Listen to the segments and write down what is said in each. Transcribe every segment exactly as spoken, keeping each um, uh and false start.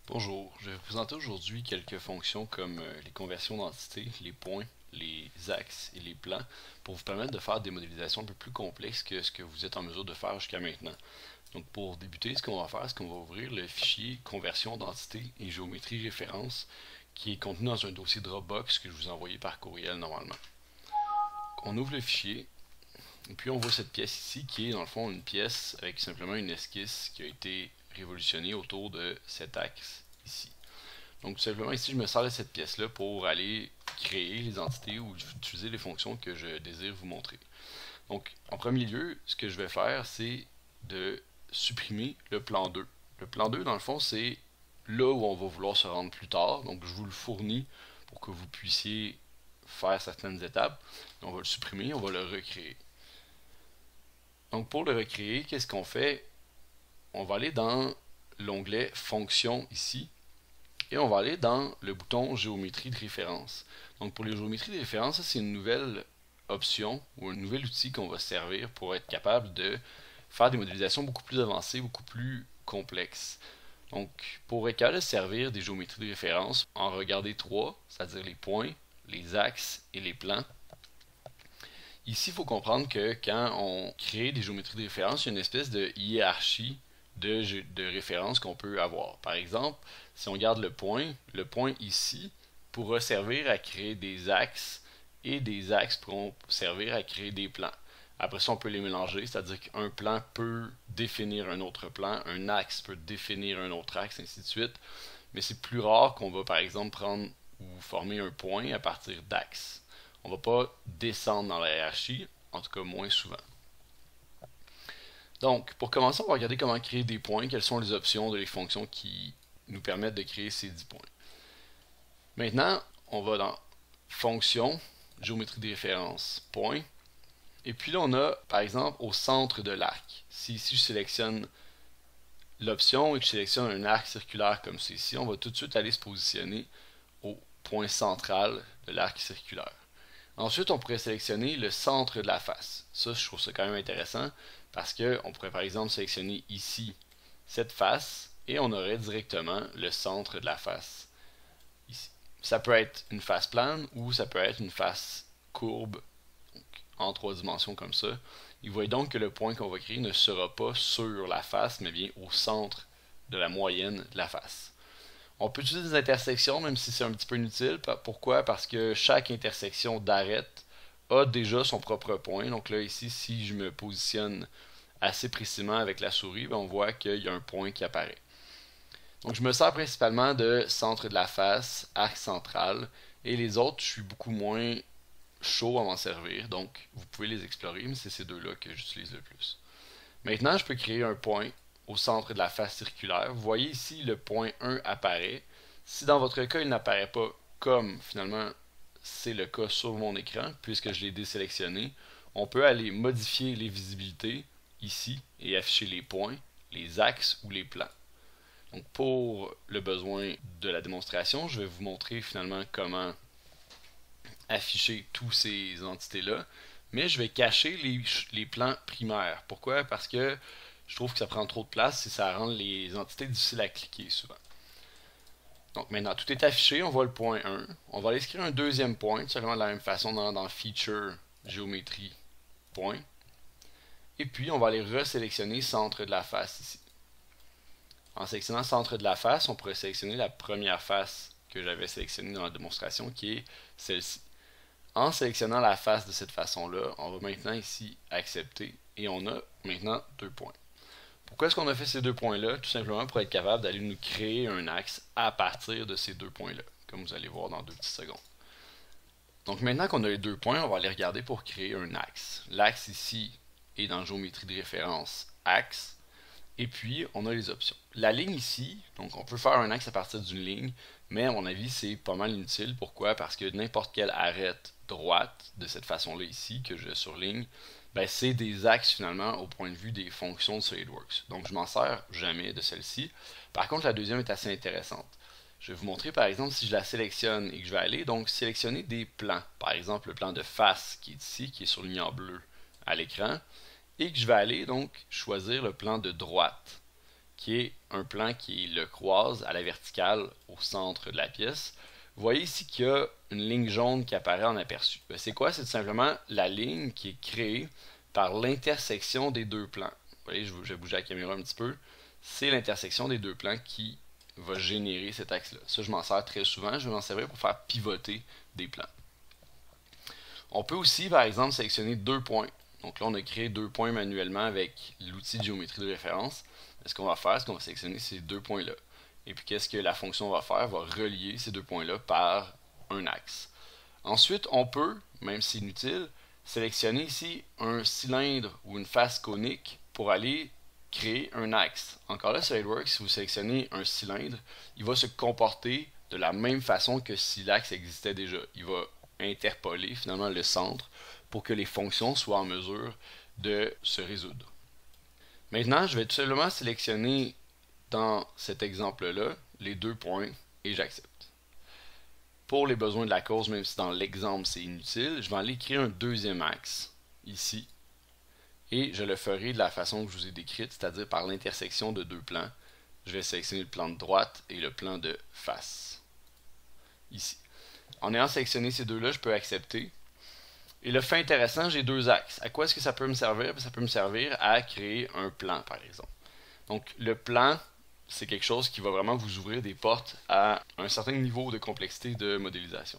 Bonjour, je vais vous présenter aujourd'hui quelques fonctions comme euh, les conversions d'entités, les points, les axes et les plans pour vous permettre de faire des modélisations un peu plus complexes que ce que vous êtes en mesure de faire jusqu'à maintenant. Donc pour débuter, ce qu'on va faire, c'est qu'on va ouvrir le fichier conversion d'entités et géométrie référence qui est contenu dans un dossier Dropbox que je vous ai envoyé par courriel normalement. On ouvre le fichier et puis on voit cette pièce ici qui est dans le fond une pièce avec simplement une esquisse qui a été révolutionnée autour de cet axe ici. Donc tout simplement ici je me sers de cette pièce là pour aller créer les entités ou utiliser les fonctions que je désire vous montrer. Donc en premier lieu, ce que je vais faire c'est de supprimer le plan deux. Le plan deux dans le fond c'est là où on va vouloir se rendre plus tard, donc je vous le fournis pour que vous puissiez faire certaines étapes. On va le supprimer, on va le recréer. Donc pour le recréer, qu'est-ce qu'on fait? On va aller dans l'onglet Fonctions ici et on va aller dans le bouton Géométrie de référence. Donc pour les géométries de référence, c'est une nouvelle option ou un nouvel outil qu'on va servir pour être capable de faire des modélisations beaucoup plus avancées, beaucoup plus complexes. Donc pour être capable de servir des géométries de référence, en regarder trois, c'est-à-dire les points, les axes et les plans. Ici, il faut comprendre que quand on crée des géométries de référence, il y a une espèce de hiérarchie de, de références qu'on peut avoir. Par exemple, si on regarde le point, le point ici pourra servir à créer des axes et des axes pourront servir à créer des plans. Après ça, on peut les mélanger, c'est-à-dire qu'un plan peut définir un autre plan, un axe peut définir un autre axe, ainsi de suite. Mais c'est plus rare qu'on va, par exemple, prendre ou former un point à partir d'axes. On ne va pas descendre dans la hiérarchie, en tout cas moins souvent. Donc, pour commencer, on va regarder comment créer des points, quelles sont les options de les fonctions qui nous permettent de créer ces dix points. Maintenant, on va dans Fonctions, Géométrie de référence, Points. Et puis là, on a, par exemple, au centre de l'arc. Si ici je sélectionne l'option et que je sélectionne un arc circulaire comme ceci, on va tout de suite aller se positionner au point central de l'arc circulaire. Ensuite, on pourrait sélectionner le centre de la face. Ça, je trouve ça quand même intéressant parce qu'on pourrait par exemple sélectionner ici cette face et on aurait directement le centre de la face ici. Ça peut être une face plane ou ça peut être une face courbe donc, en trois dimensions comme ça. Et vous voyez donc que le point qu'on va créer ne sera pas sur la face mais bien au centre de la moyenne de la face. On peut utiliser des intersections, même si c'est un petit peu inutile. Pourquoi? Parce que chaque intersection d'arête a déjà son propre point. Donc là, ici, si je me positionne assez précisément avec la souris, ben on voit qu'il y a un point qui apparaît. Donc je me sers principalement de centre de la face, arc central, et les autres, je suis beaucoup moins chaud à m'en servir. Donc vous pouvez les explorer, mais c'est ces deux-là que j'utilise le plus. Maintenant, je peux créer un point au centre de la face circulaire. Vous voyez ici le point un apparaît. Si dans votre cas il n'apparaît pas comme finalement c'est le cas sur mon écran, puisque je l'ai désélectionné, on peut aller modifier les visibilités ici et afficher les points, les axes ou les plans. Donc pour le besoin de la démonstration, je vais vous montrer finalement comment afficher tous ces entités-là, mais je vais cacher les, les plans primaires. Pourquoi? Parce que je trouve que ça prend trop de place et ça rend les entités difficiles à cliquer souvent. Donc maintenant, tout est affiché, on voit le point un. On va aller écrire un deuxième point, tout simplement de la même façon dans, dans Feature, Géométrie, Point. Et puis, on va aller resélectionner Centre de la face ici. En sélectionnant Centre de la face, on pourrait sélectionner la première face que j'avais sélectionnée dans la démonstration, qui est celle-ci. En sélectionnant la face de cette façon-là, on va maintenant ici accepter et on a maintenant deux points. Pourquoi est-ce qu'on a fait ces deux points-là? Tout simplement pour être capable d'aller nous créer un axe à partir de ces deux points-là, comme vous allez voir dans deux petites secondes. Donc maintenant qu'on a les deux points, on va aller regarder pour créer un axe. L'axe ici est dans Géométrie de référence, axe, et puis on a les options. La ligne ici, donc on peut faire un axe à partir d'une ligne, mais à mon avis c'est pas mal inutile. Pourquoi? Parce que n'importe quelle arête droite, de cette façon-là ici, que je surligne, ben, c'est des axes finalement au point de vue des fonctions de SolidWorks. Donc je m'en sers jamais de celle-ci. Par contre la deuxième est assez intéressante. Je vais vous montrer par exemple si je la sélectionne et que je vais aller donc sélectionner des plans. Par exemple le plan de face qui est ici, qui est surligné en bleu à l'écran. Et que je vais aller donc choisir le plan de droite. qui est un plan qui le croise à la verticale au centre de la pièce. Vous voyez ici qu'il y a une ligne jaune qui apparaît en aperçu. C'est quoi? C'est tout simplement la ligne qui est créée par l'intersection des deux plans. Vous voyez, je vais bouger la caméra un petit peu. C'est l'intersection des deux plans qui va générer cet axe-là. Ça, je m'en sers très souvent. Je vais m'en servir pour faire pivoter des plans. On peut aussi, par exemple, sélectionner deux points. Donc là, on a créé deux points manuellement avec l'outil de géométrie de référence. Ce qu'on va faire, c'est qu'on va sélectionner ces deux points-là. Et puis, qu'est-ce que la fonction va faire? Elle va relier ces deux points-là par un axe. Ensuite, on peut, même si inutile, sélectionner ici un cylindre ou une face conique pour aller créer un axe. Encore là, SolidWorks, si vous sélectionnez un cylindre, il va se comporter de la même façon que si l'axe existait déjà. Il va interpoler finalement le centre pour que les fonctions soient en mesure de se résoudre. Maintenant, je vais tout simplement sélectionner dans cet exemple-là les deux points et j'accepte. Pour les besoins de la cause, même si dans l'exemple c'est inutile, je vais aller créer un deuxième axe ici et je le ferai de la façon que je vous ai décrite, c'est-à-dire par l'intersection de deux plans. Je vais sélectionner le plan de droite et le plan de face ici. En ayant sélectionné ces deux-là, je peux accepter. Et le fait intéressant, j'ai deux axes. À quoi est-ce que ça peut me servir? Ça peut me servir à créer un plan, par exemple. Donc, le plan, c'est quelque chose qui va vraiment vous ouvrir des portes à un certain niveau de complexité de modélisation.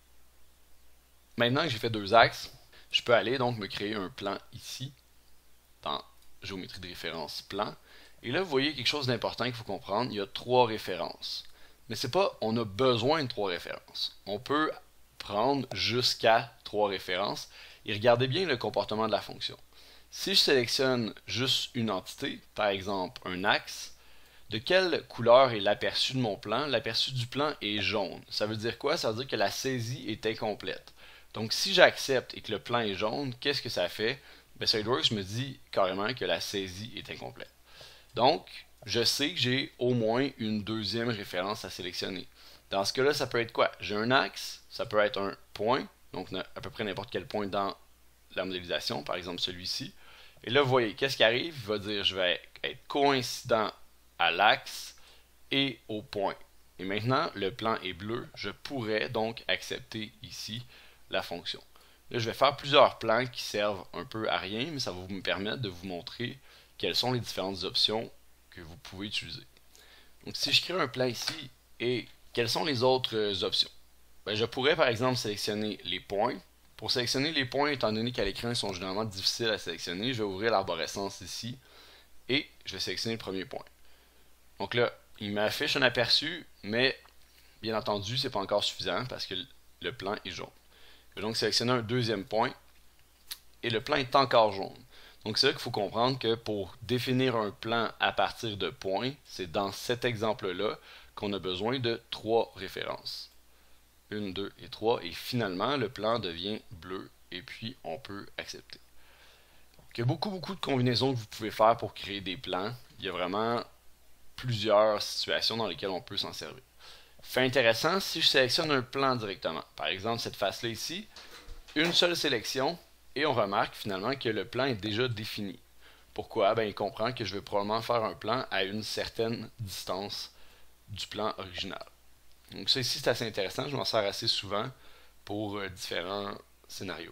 Maintenant que j'ai fait deux axes, je peux aller donc me créer un plan ici, dans géométrie de référence plan. Et là, vous voyez quelque chose d'important qu'il faut comprendre. Il y a trois références. Mais c'est pas on a besoin de trois références. On peut prendre jusqu'à trois références et regardez bien le comportement de la fonction. Si je sélectionne juste une entité, par exemple un axe, de quelle couleur est l'aperçu de mon plan? L'aperçu du plan est jaune. Ça veut dire quoi? Ça veut dire que la saisie est incomplète. Donc si j'accepte et que le plan est jaune, qu'est-ce que ça fait? Ben, SolidWorks me dit carrément que la saisie est incomplète. Donc, je sais que j'ai au moins une deuxième référence à sélectionner. Dans ce cas-là, ça peut être quoi? J'ai un axe, ça peut être un point, donc à peu près n'importe quel point dans la modélisation, par exemple celui-ci. Et là, vous voyez, qu'est-ce qui arrive? Il va dire, je vais être coïncident à l'axe et au point. Et maintenant, le plan est bleu, je pourrais donc accepter ici la fonction. Là, je vais faire plusieurs plans qui servent un peu à rien, mais ça va me permettre de vous montrer quelles sont les différentes options que vous pouvez utiliser. Donc, si je crée un plan ici, et quelles sont les autres options? Ben, je pourrais, par exemple, sélectionner les points. Pour sélectionner les points, étant donné qu'à l'écran, ils sont généralement difficiles à sélectionner, je vais ouvrir l'arborescence ici, et je vais sélectionner le premier point. Donc là, il m'affiche un aperçu, mais bien entendu, ce n'est pas encore suffisant parce que le plan est jaune. Je vais donc sélectionner un deuxième point, et le plan est encore jaune. Donc c'est là qu'il faut comprendre que pour définir un plan à partir de points, c'est dans cet exemple-là qu'on a besoin de trois références. une, deux et trois, et finalement le plan devient bleu, et puis on peut accepter. Donc, il y a beaucoup, beaucoup de combinaisons que vous pouvez faire pour créer des plans. Il y a vraiment plusieurs situations dans lesquelles on peut s'en servir. Fait intéressant, si je sélectionne un plan directement, par exemple cette face-là ici, une seule sélection, et on remarque finalement que le plan est déjà défini. Pourquoi? Ben, il comprend que je vais probablement faire un plan à une certaine distance du plan original. Donc ça ici c'est assez intéressant, je m'en sers assez souvent pour euh, différents scénarios.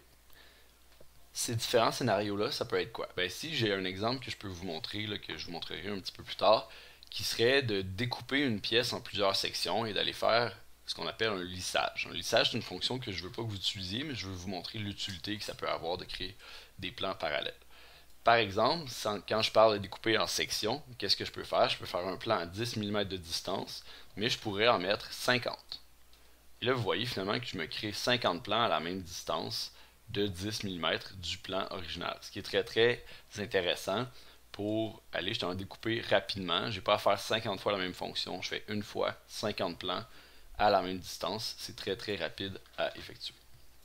Ces différents scénarios-là, ça peut être quoi? Ben, si j'ai un exemple que je peux vous montrer, là, que je vous montrerai un petit peu plus tard, qui serait de découper une pièce en plusieurs sections et d'aller faire ce qu'on appelle un lissage. Un lissage, c'est une fonction que je ne veux pas que vous utilisiez, mais je veux vous montrer l'utilité que ça peut avoir de créer des plans parallèles. Par exemple, quand je parle de découper en sections, qu'est-ce que je peux faire? Je peux faire un plan à dix millimètres de distance, mais je pourrais en mettre cinquante. Et là, vous voyez finalement que je me crée cinquante plans à la même distance de dix millimètres du plan original. Ce qui est très très intéressant pour aller justement découper rapidement. Je n'ai pas à faire cinquante fois la même fonction. Je fais une fois cinquante plans à la même distance. C'est très très rapide à effectuer.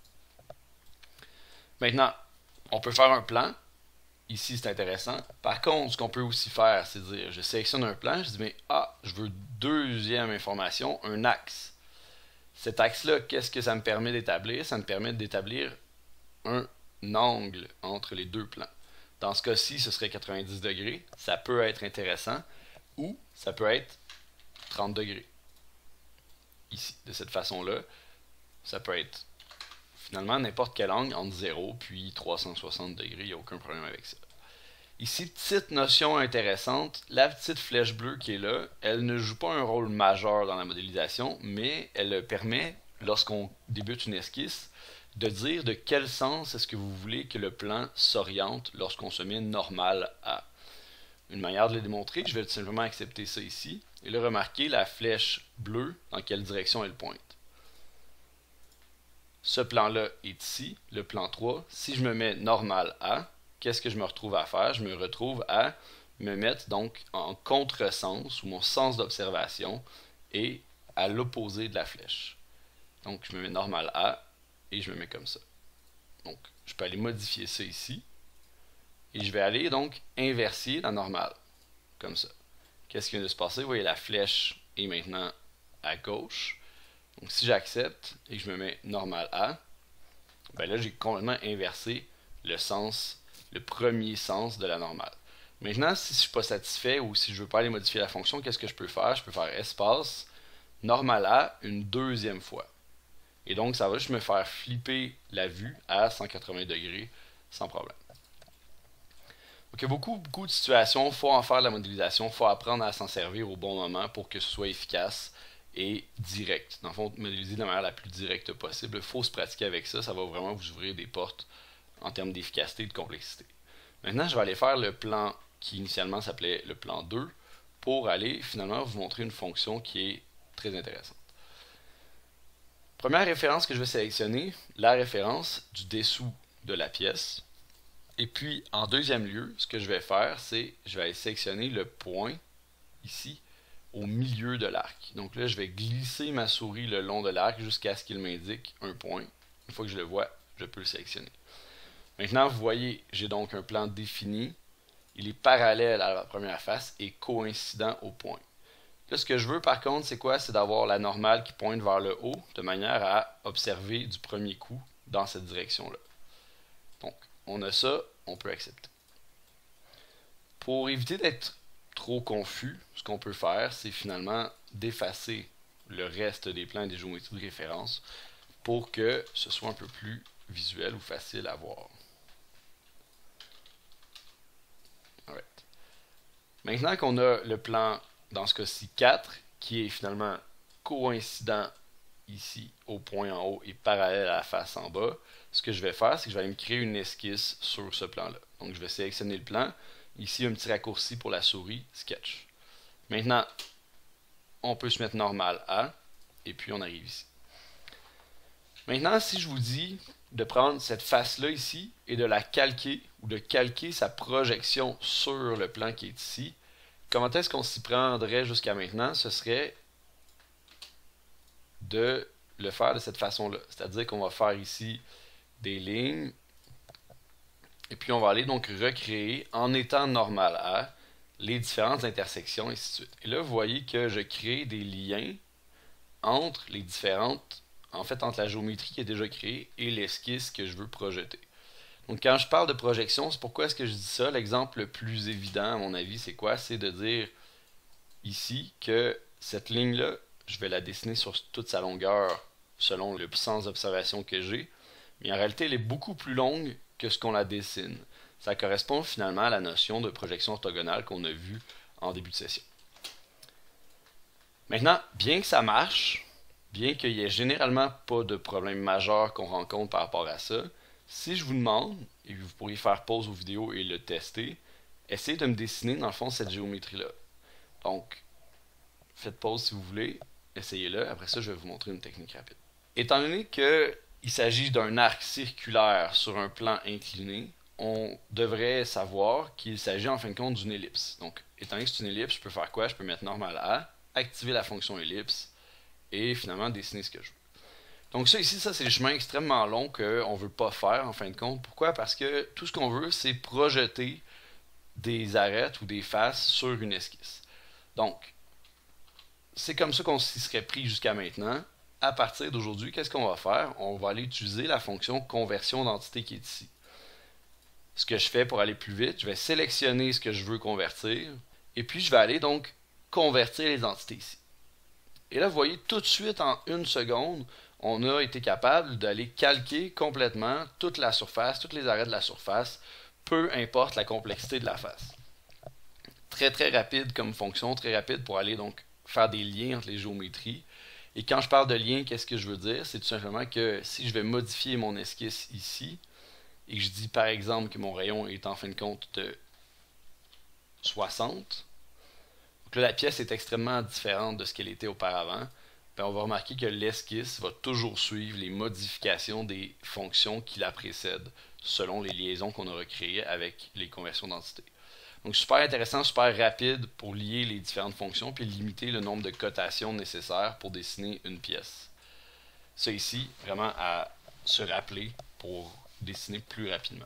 Maintenant, on peut faire un plan. Ici, c'est intéressant. Par contre, ce qu'on peut aussi faire, c'est dire, je sélectionne un plan, je dis, mais ah, je veux deuxième information, un axe. Cet axe-là, qu'est-ce que ça me permet d'établir? Ça me permet d'établir un angle entre les deux plans. Dans ce cas-ci, ce serait quatre-vingt-dix degrés. Ça peut être intéressant. ou ça peut être trente degrés. Ici, de cette façon-là, ça peut être finalement n'importe quel angle entre zéro puis trois cent soixante degrés, il n'y a aucun problème avec ça. Ici, petite notion intéressante, la petite flèche bleue qui est là, elle ne joue pas un rôle majeur dans la modélisation, mais elle permet, lorsqu'on débute une esquisse, de dire de quel sens est-ce que vous voulez que le plan s'oriente lorsqu'on se met normal à. Une manière de le démontrer, je vais tout simplement accepter ça ici, et là, remarquez la flèche bleue, dans quelle direction elle pointe. Ce plan-là est ici, le plan trois. Si je me mets normal à, qu'est-ce que je me retrouve à faire? Je me retrouve à me mettre donc en contresens, ou mon sens d'observation est à l'opposé de la flèche. Donc, je me mets normal à, et je me mets comme ça. Donc, je peux aller modifier ça ici, et je vais aller donc inverser la normale, comme ça. Qu'est-ce qui vient de se passer? Vous voyez, la flèche est maintenant à gauche. Donc, si j'accepte et que je me mets normal à, ben là, j'ai complètement inversé le sens, le premier sens de la normale. Maintenant, si je ne suis pas satisfait ou si je ne veux pas aller modifier la fonction, qu'est-ce que je peux faire? Je peux faire espace normal à une deuxième fois. Et donc, ça va juste me faire flipper la vue à cent quatre-vingts degrés sans problème. Donc, il y a beaucoup, beaucoup de situations, il faut en faire de la modélisation, il faut apprendre à s'en servir au bon moment pour que ce soit efficace et direct. Dans le fond, modéliser de la manière la plus directe possible. Il faut se pratiquer avec ça, ça va vraiment vous ouvrir des portes en termes d'efficacité et de complexité. Maintenant, je vais aller faire le plan qui initialement s'appelait le plan deux pour aller finalement vous montrer une fonction qui est très intéressante. Première référence que je vais sélectionner, la référence du dessous de la pièce. Et puis, en deuxième lieu, ce que je vais faire, c'est je vais aller sélectionner le point, ici, au milieu de l'arc. Donc là, je vais glisser ma souris le long de l'arc jusqu'à ce qu'il m'indique un point. Une fois que je le vois, je peux le sélectionner. Maintenant, vous voyez, j'ai donc un plan défini. Il est parallèle à la première face et coïncident au point. Là, ce que je veux par contre, c'est quoi? C'est d'avoir la normale qui pointe vers le haut, de manière à observer du premier coup dans cette direction-là. Donc, on a ça, on peut accepter. Pour éviter d'être trop confus, ce qu'on peut faire, c'est finalement d'effacer le reste des plans et des géométries de référence pour que ce soit un peu plus visuel ou facile à voir. Right. Maintenant qu'on a le plan, dans ce cas-ci quatre, qui est finalement coïncident ici au point en haut et parallèle à la face en bas, ce que je vais faire, c'est que je vais aller me créer une esquisse sur ce plan-là. Donc je vais sélectionner le plan. Ici, un petit raccourci pour la souris, Sketch. Maintenant, on peut se mettre normal à, et puis on arrive ici. Maintenant, si je vous dis de prendre cette face-là ici et de la calquer, ou de calquer sa projection sur le plan qui est ici, comment est-ce qu'on s'y prendrait jusqu'à maintenant? Ce serait de le faire de cette façon-là. C'est-à-dire qu'on va faire ici des lignes, et puis on va aller donc recréer, en étant normal à, les différentes intersections, et ainsi de suite. Et là, vous voyez que je crée des liens entre les différentes, en fait, entre la géométrie qui est déjà créée et l'esquisse que je veux projeter. Donc, quand je parle de projection, c'est pourquoi est-ce que je dis ça? L'exemple le plus évident, à mon avis, c'est quoi? C'est de dire ici que cette ligne-là, je vais la dessiner sur toute sa longueur selon le sens d'observation que j'ai. Mais en réalité, elle est beaucoup plus longue que ce qu'on la dessine. Ça correspond finalement à la notion de projection orthogonale qu'on a vue en début de session. Maintenant, bien que ça marche, bien qu'il n'y ait généralement pas de problème majeur qu'on rencontre par rapport à ça, si je vous demande, et vous pourriez faire pause aux vidéos et le tester, essayez de me dessiner dans le fond cette géométrie-là. Donc, faites pause si vous voulez, essayez-le, après ça je vais vous montrer une technique rapide. Étant donné qu'il s'agit d'un arc circulaire sur un plan incliné, on devrait savoir qu'il s'agit en fin de compte d'une ellipse. Donc, étant donné que c'est une ellipse, je peux faire quoi? Je peux mettre normal à, activer la fonction ellipse, et finalement dessiner ce que je veux. Donc ça ici, ça c'est le chemin extrêmement long qu'on ne veut pas faire en fin de compte. Pourquoi? Parce que tout ce qu'on veut, c'est projeter des arêtes ou des faces sur une esquisse. Donc, c'est comme ça qu'on s'y serait pris jusqu'à maintenant. À partir d'aujourd'hui, qu'est-ce qu'on va faire? On va aller utiliser la fonction conversion d'entité qui est ici. Ce que je fais pour aller plus vite, je vais sélectionner ce que je veux convertir, et puis je vais aller donc convertir les entités ici. Et là, vous voyez, tout de suite, en une seconde, on a été capable d'aller calquer complètement toute la surface, tous les arrêts de la surface, peu importe la complexité de la face. Très très rapide comme fonction, très rapide pour aller donc faire des liens entre les géométries. Et quand je parle de lien, qu'est-ce que je veux dire? C'est tout simplement que si je vais modifier mon esquisse ici, et que je dis par exemple que mon rayon est en fin de compte de soixante, donc là la pièce est extrêmement différente de ce qu'elle était auparavant, ben on va remarquer que l'esquisse va toujours suivre les modifications des fonctions qui la précèdent, selon les liaisons qu'on aura créées avec les conversions d'entités. Donc super intéressant, super rapide pour lier les différentes fonctions puis limiter le nombre de cotations nécessaires pour dessiner une pièce. Ça ici, vraiment à se rappeler pour dessiner plus rapidement.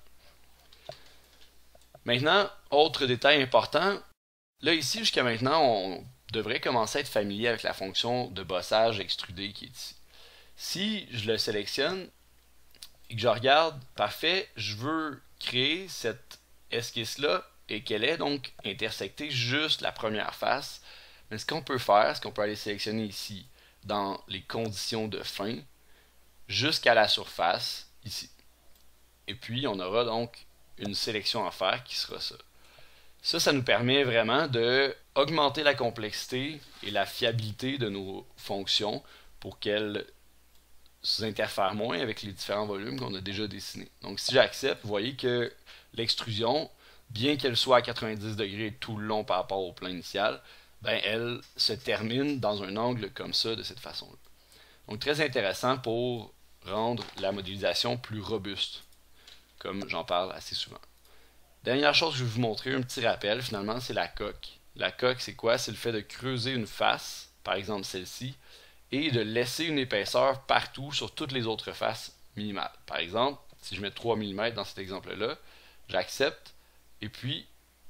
Maintenant, autre détail important, là ici jusqu'à maintenant, on devrait commencer à être familier avec la fonction de bossage extrudé qui est ici. Si je le sélectionne et que je regarde, parfait, je veux créer cette esquisse-là et qu'elle est donc intersectée juste la première face. Mais ce qu'on peut faire, ce qu'on peut aller sélectionner ici dans les conditions de fin jusqu'à la surface ici. Et puis on aura donc une sélection à faire qui sera ça. Ça, ça nous permet vraiment de augmenter la complexité et la fiabilité de nos fonctions pour qu'elles interfèrent moins avec les différents volumes qu'on a déjà dessinés. Donc si j'accepte, vous voyez que l'extrusion, bien qu'elle soit à quatre-vingt-dix degrés tout le long par rapport au plan initial, ben elle se termine dans un angle comme ça, de cette façon-là. Donc très intéressant pour rendre la modélisation plus robuste, comme j'en parle assez souvent. Dernière chose que je vais vous montrer, un petit rappel, finalement, c'est la coque. La coque, c'est quoi? C'est le fait de creuser une face, par exemple celle-ci, et de laisser une épaisseur partout sur toutes les autres faces minimales. Par exemple, si je mets trois millimètres dans cet exemple-là, j'accepte, et puis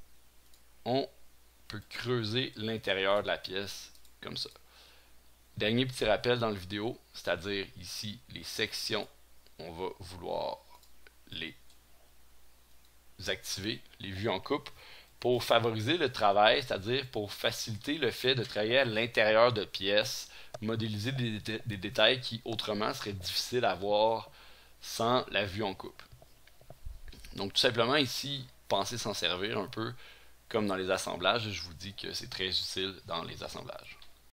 on peut creuser l'intérieur de la pièce comme ça. Dernier petit rappel dans la vidéo, c'est-à-dire ici, les sections, on va vouloir les activer, les vues en coupe, pour favoriser le travail, c'est-à-dire pour faciliter le fait de travailler à l'intérieur de pièces, modéliser des, dé des détails qui autrement seraient difficiles à voir sans la vue en coupe. Donc tout simplement ici, pensez s'en servir un peu comme dans les assemblages, je vous dis que c'est très utile dans les assemblages.